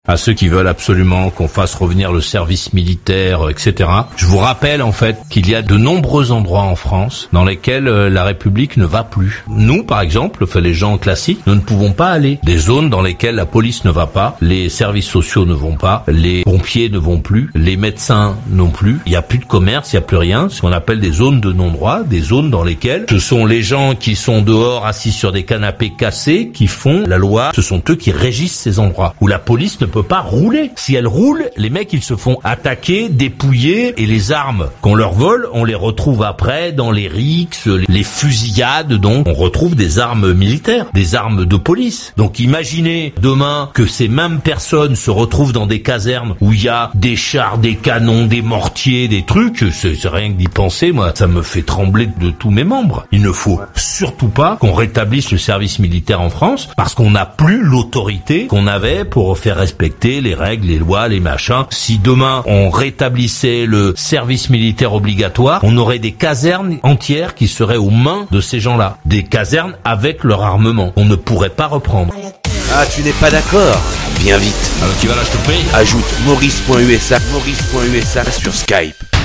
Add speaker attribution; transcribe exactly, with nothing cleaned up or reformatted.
Speaker 1: à ceux qui veulent absolument qu'on fasse revenir le service militaire, et cetera. Je vous rappelle en fait qu'il y a de nombreux endroits en France dans lesquels euh, la République ne va plus. Nous, par exemple, enfin, les gens classiques, nous ne pouvons pas aller. Des zones dans lesquelles la police ne va pas, les services sociaux ne vont pas, les pompiers ne vont plus, les médecins non plus. Il n'y a plus de commerce, il n'y a plus rien. Ce qu'on appelle des zones de non-droit, des zones dans lesquelles ce sont les gens qui sont dehors assis sur des canapés cassés qui font la loi. Ce sont eux qui régissent ces endroits où la police ne peut pas rouler. Si elle roule, les mecs ils se font attaquer, dépouiller, et les armes qu'on leur vole, on les retrouve après dans les rixes, les fusillades. Donc on retrouve des armes militaires, des armes de police. Donc imaginez demain que ces mêmes personnes se retrouvent dans des casernes où il y a des chars, des canons, des mortiers, des trucs. C'est, c'est rien que d'y penser, moi, ça me fait trembler de tous mes membres. Il ne faut surtout pas qu'on rétablisse le service militaire en France parce qu'on n'a plus l'autorité qu'on avait pour faire respecter les règles, les lois, les machins. Si demain on rétablissait le service militaire obligatoire, on aurait des casernes entières qui seraient aux mains de ces gens-là. Des casernes avec leur armement. On ne pourrait pas reprendre.
Speaker 2: Ah, tu n'es pas d'accord? Viens vite.
Speaker 1: Alors tu vas là, je te paye.
Speaker 2: Ajoute maurice point u s a, maurice point u s a sur Skype.